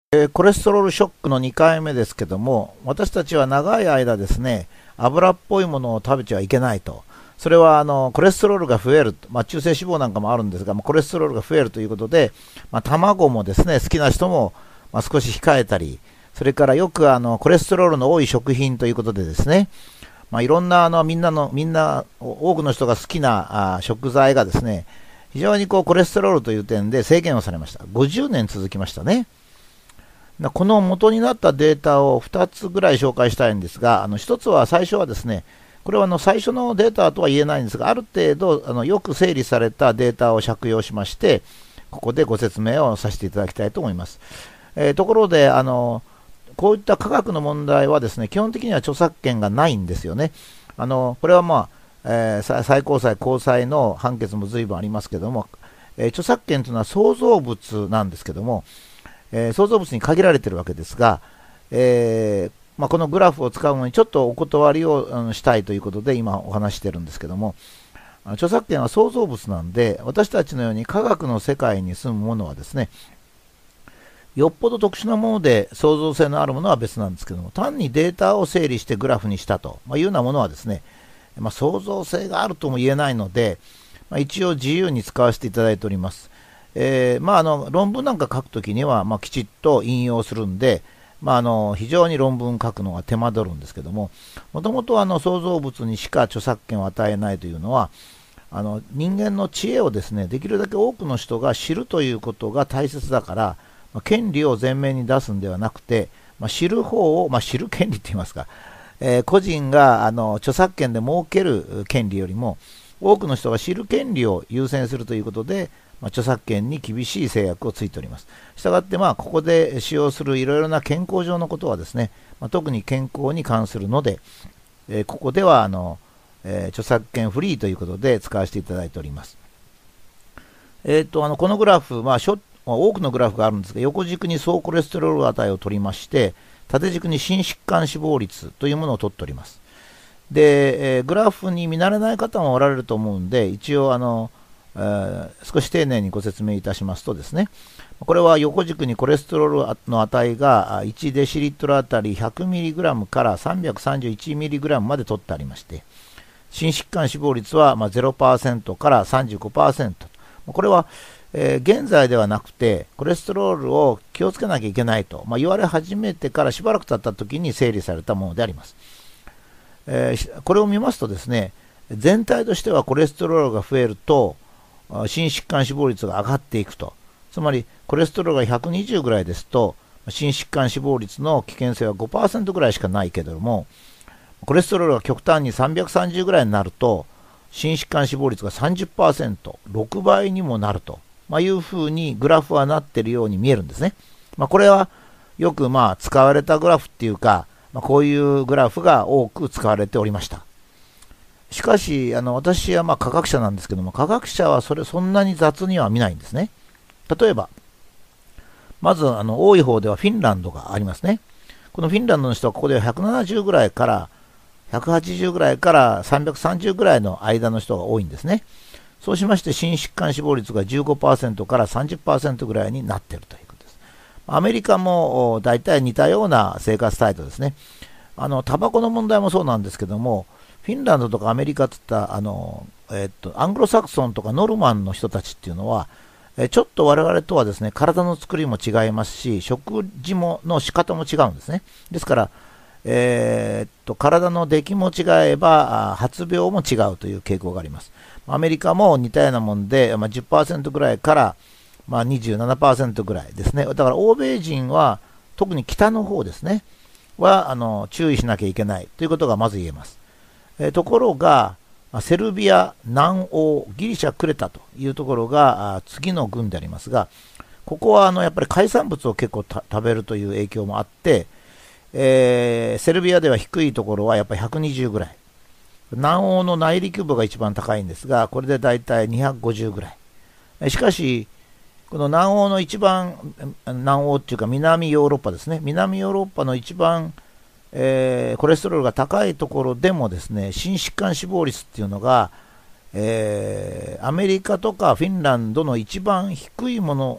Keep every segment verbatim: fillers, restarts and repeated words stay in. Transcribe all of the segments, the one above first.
えーコレステロールショックのにかいめですけども、私たちは長い間ですね、油っぽいものを食べちゃいけないと。それはあのコレステロールが増える、まあ、中性脂肪なんかもあるんですが、まあ、コレステロールが増えるということで、まあ、卵もですね、好きな人も、まあ、少し控えたり、それからよくあのコレステロールの多い食品ということでですね、まあ、いろんなあのみんなのみんな多くの人が好きなあ食材がですね、非常にこうコレステロールという点で制限をされました。ごじゅうねん続きましたね。この元になったデータをふたつぐらい紹介したいんですが、あのひとつは最初はですね、これはあの最初のデータとは言えないんですが、ある程度あのよく整理されたデータを借用しまして、ここでご説明をさせていただきたいと思います。えーところであの、こういった科学の問題はですね、基本的には著作権がないんですよね。あのこれはまあ、えー最高裁、高裁の判決も随分ありますけども、えー著作権というのは創造物なんですけども、えー創造物に限られているわけですが、えーまあ、このグラフを使うのにちょっとお断りを、うん、したいということで今お話してるんですけども、著作権は創造物なんで、私たちのように科学の世界に住むものはですね、よっぽど特殊なもので創造性のあるものは別なんですけども、単にデータを整理してグラフにしたというようなものはですね、まあ、創造性があるとも言えないので、まあ、一応自由に使わせていただいております。えーまあ、あの論文なんか書くときには、まあ、きちっと引用するんで、まあ、あの非常に論文書くのが手間取るんですけども、もともと創造物にしか著作権を与えないというのは、あの人間の知恵をですね、できるだけ多くの人が知るということが大切だから、まあ、権利を前面に出すんではなくて、まあ、知る方を、まあ、知る権利って言いますか、えー個人があの著作権で設ける権利よりも、多くの人が知る権利を優先するということで、まあ、著作権に厳しい制約をついております。したがって、まあ、ここで使用するいろいろな健康上のことはですね、まあ、特に健康に関するので、えーここではあの、えー著作権フリーということで使わせていただいております。えーと、あのこのグラフ、まあ、しょ多くのグラフがあるんですが、横軸に総コレステロール値を取りまして、縦軸に心疾患死亡率というものを取っております。で、えーグラフに見慣れない方もおられると思うんで、一応あの、えー少し丁寧にご説明いたしますとですね、これは横軸にコレステロールの値がいちデシリットルあたり ひゃくミリグラム から さんびゃくさんじゅういちミリグラム まで取ってありまして、心疾患死亡率はまあ ゼロパーセント から さんじゅうごパーセント。これは、えー現在ではなくて、コレステロールを気をつけなきゃいけないと、まあ、言われ始めてからしばらく経った時に整理されたものであります。えーこれを見ますとですね、全体としてはコレステロールが増えると、あ心疾患死亡率が上がっていくと。つまり、コレステロールがひゃくにじゅうぐらいですと、心疾患死亡率の危険性は ごパーセント ぐらいしかないけれども、コレステロールが極端にさんびゃくさんじゅうぐらいになると、心疾患死亡率が さんじゅっパーセント、ろくばいにもなると、まあ、いうふうにグラフはなっているように見えるんですね。まあ、これはよくまあ使われたグラフっていうか、まあ、こういうグラフが多く使われておりました。しかし、あの私はまあ科学者なんですけども、科学者はそれそんなに雑には見ないんですね。例えば、まずあの多い方ではフィンランドがありますね。このフィンランドの人はここではひゃくななじゅうぐらいからひゃくはちじゅうぐらいからさんびゃくさんじゅうぐらいの間の人が多いんですね。そうしまして心疾患死亡率が じゅうごパーセント から さんじゅっパーセント ぐらいになっているということです。アメリカも大体似たような生活態度ですね。あのタバコの問題もそうなんですけども、フィンランドとかアメリカといったあの、えっと、アングロサクソンとかノルマンの人たちっていうのは、えちょっと我々とはですね、体の作りも違いますし、食事もの仕方も違うんですね。ですから、えーっと体の出来も違えばあ発病も違うという傾向があります。アメリカも似たようなもんで、まあ、じゅっパーセント ぐらいから、まあ、にじゅうななパーセント ぐらいですね。だから欧米人は特に北の方ですねはあの注意しなきゃいけないということがまず言えます。えーところがまあセルビア、南欧、ギリシャ、クレタというところがあ次の軍でありますが、ここはあのやっぱり海産物を結構た食べるという影響もあって、えーセルビアでは低いところはやっぱりひゃくにじゅうぐらい、南欧の内陸部が一番高いんですが、これでだいたいにひゃくごじゅうぐらい。えしかし、この南欧の一番、南欧っていうか南ヨーロッパですね、南ヨーロッパの一番、えーコレステロールが高いところでもですね、心疾患死亡率っていうのが、えーアメリカとかフィンランドの一番低いもの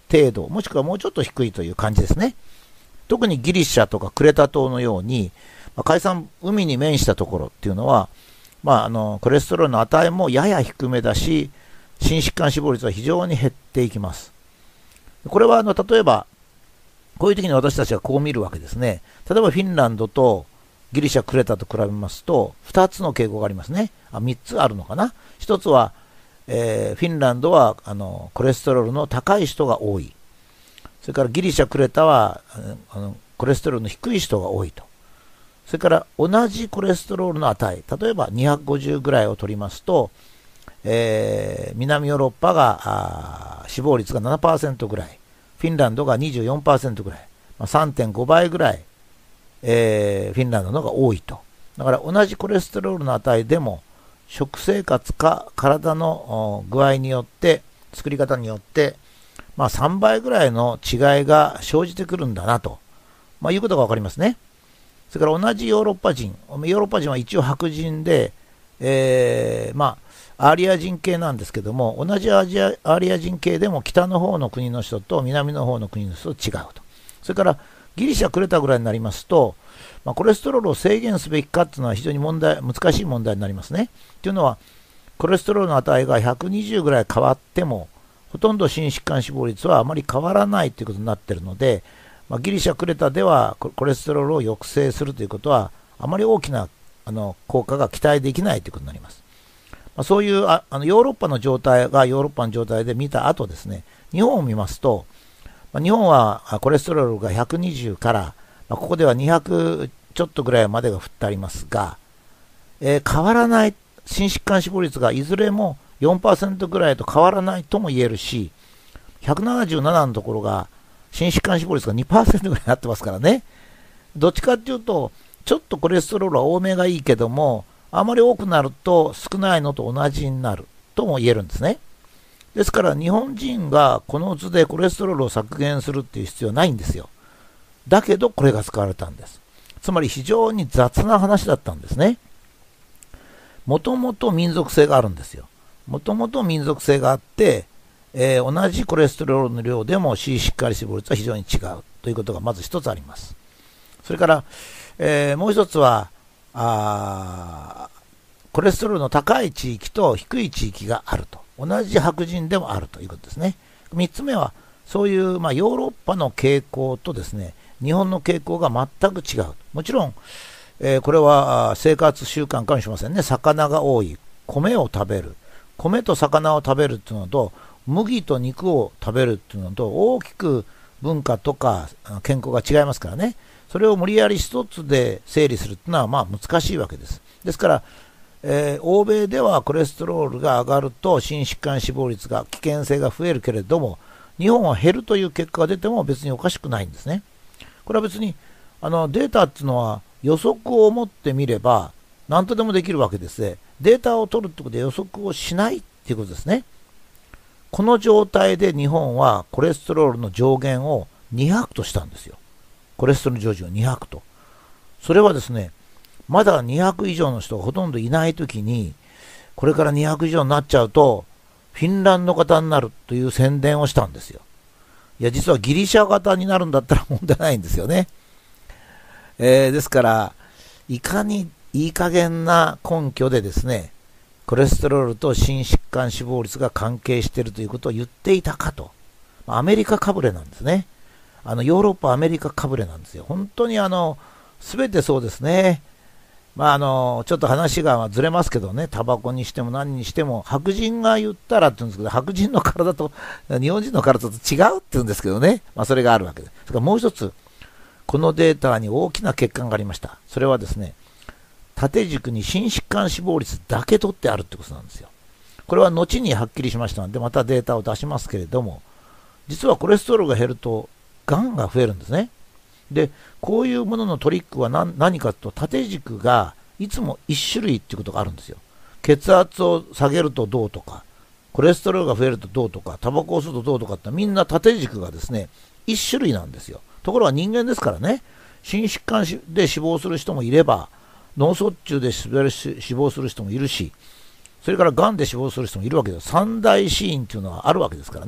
程度、もしくはもうちょっと低いという感じですね。特にギリシャとかクレタ島のように、まあ、海産、海に面したところっていうのは、まあ、あのコレステロールの値もやや低めだし、心疾患死亡率は非常に減っていきます。これはあの例えば、こういう時に私たちはこう見るわけですね。例えばフィンランドとギリシャ、クレタと比べますと、ふたつの傾向がありますね。あ、みっつあるのかな。ひとつは、えー、フィンランドはあのコレステロールの高い人が多い。それからギリシャ、クレタはあのコレステロールの低い人が多いと。それから同じコレステロールの値、例えばにひゃくごじゅうぐらいを取りますと、えー、南ヨーロッパが死亡率が ななパーセント ぐらい、フィンランドが にじゅうよんパーセント ぐらい、まあ、さんてんごばいぐらい、えー、フィンランドの方が多いと。だから同じコレステロールの値でも、食生活か体の具合によって、作り方によって、まあ、さんばいぐらいの違いが生じてくるんだなと、まあ、いうことがわかりますね。それから同じヨーロッパ人、ヨーロッパ人は一応白人で、えー、まあ、アーリア人系なんですけども、同じアジアアーリア人系でも北の方の国の人と南の方の国の人と違うと。それからギリシャ、クレタぐらいになりますと、まあ、コレステロールを制限すべきかっていうのは非常に問題、難しい問題になりますね。というのは、コレステロールの値がひゃくにじゅうぐらい変わっても、ほとんど心疾患死亡率はあまり変わらないということになっているので、まあ、ギリシャ、クレタではコレステロールを抑制するということは、あまり大きなあの効果が期待できないということになります。まあ、そういうああのヨーロッパの状態がヨーロッパの状態で見た後ですね、日本を見ますと、まあ、日本はコレステロールがひゃくにじゅうから、まあ、ここではにひゃくちょっとぐらいまでが振ってありますが、えー、変わらない心疾患死亡率がいずれも よんパーセント ぐらいと変わらないとも言えるし、ひゃくななじゅうななのところが心疾患死亡率が にパーセント ぐらいになってますからね。どっちかっていうと、ちょっとコレステロールは多めがいいけども、あまり多くなると少ないのと同じになるとも言えるんですね。ですから日本人がこの図でコレステロールを削減するっていう必要はないんですよ。だけどこれが使われたんです。つまり非常に雑な話だったんですね。もともと民族性があるんですよ。もともと民族性があって、えー、同じコレステロールの量でも心疾患死亡率は非常に違うということがまず一つあります。それから、えー、もう一つはあコレステロールの高い地域と低い地域があると。同じ白人でもあるということですね。三つ目はそういう、まあ、ヨーロッパの傾向とですね、日本の傾向が全く違う。もちろん、えー、これは生活習慣かもしれませんね。魚が多い、米を食べる、米と魚を食べるっていうのと麦と肉を食べるっていうのと大きく文化とか健康が違いますからね。それを無理やり一つで整理するっていうのはまあ難しいわけです。ですから、えー、欧米ではコレステロールが上がると心疾患死亡率が危険性が増えるけれども、日本は減るという結果が出ても別におかしくないんですね。これは別にあのデータっていうのは予測を持ってみれば何とでもできるわけですね。データを取るということで予測をしないということですね。この状態で日本はコレステロールの上限をにひゃくとしたんですよ。コレステロール上限をにひゃくと。それはですね、まだにひゃく以上の人がほとんどいないときに、これからにひゃく以上になっちゃうと、フィンランド型になるという宣伝をしたんですよ。いや、実はギリシャ型になるんだったら問題ないんですよね。えー、ですから、いかにいい加減な根拠でですね、コレステロールと心疾患死亡率が関係しているということを言っていたかと。アメリカかぶれなんですね。あのヨーロッパ、アメリカかぶれなんですよ。本当にあの、すべてそうですね。まああの、ちょっと話がずれますけどね、タバコにしても何にしても、白人が言ったらって言うんですけど、白人の体と日本人の体と違うって言うんですけどね、まあそれがあるわけです。それからもう一つ、このデータに大きな欠陥がありました。それはですね、縦軸に心疾患死亡率だけ取ってあるってことなんですよ。これは後にはっきりしましたので、またデータを出しますけれども、実はコレステロールが減ると、がんが増えるんですね。で、こういうもののトリックは 何, 何かと、縦軸がいつもいち種類っていうことがあるんですよ。血圧を下げるとどうとか、コレステロールが増えるとどうとか、タバコを吸うとどうとかってみんな縦軸がですね、いち種類なんですよ。ところが人間ですからね、心疾患で死亡する人もいれば、脳卒中で死亡する人もいるし、それからがんで死亡する人もいるわけです。三大死因っていうのはあるわけですからね。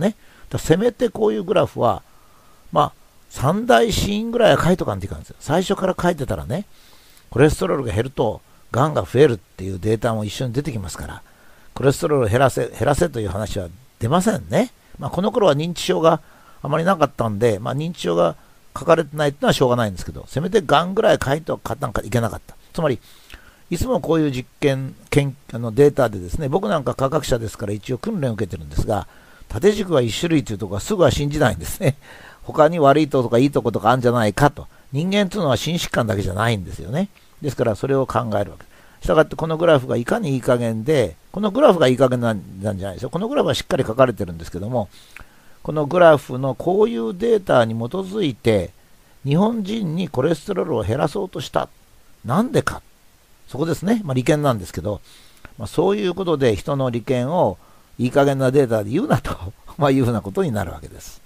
だせめてこういうグラフは、まあ、三大死因ぐらいは書いとかんといかんですよ。最初から書いてたらね、コレステロールが減ると、がんが増えるっていうデータも一緒に出てきますから、コレステロールを減らせ、減らせという話は出ませんね。まあ、この頃は認知症があまりなかったんで、まあ、認知症が書かれてないっていうのはしょうがないんですけど、せめてがんぐらい書いておかなんかいけなかった。つまり、いつもこういう実験、研あのデータでですね、僕なんか科学者ですから一応訓練を受けてるんですが、縦軸が一種類というところはすぐは信じないんですね。他に悪いところとかいいところとかあるんじゃないかと。人間というのは心疾患だけじゃないんですよね。ですからそれを考えるわけ。したがってこのグラフがいかにいい加減で、このグラフがいい加減なんじゃないですよ。このグラフはしっかり書かれてるんですけども、このグラフのこういうデータに基づいて、日本人にコレステロールを減らそうとした。なんでか。そこですね。まあ、利権なんですけど、まあ、そういうことで人の利権をいい加減なデータで言うなとまあいうふうなことになるわけです。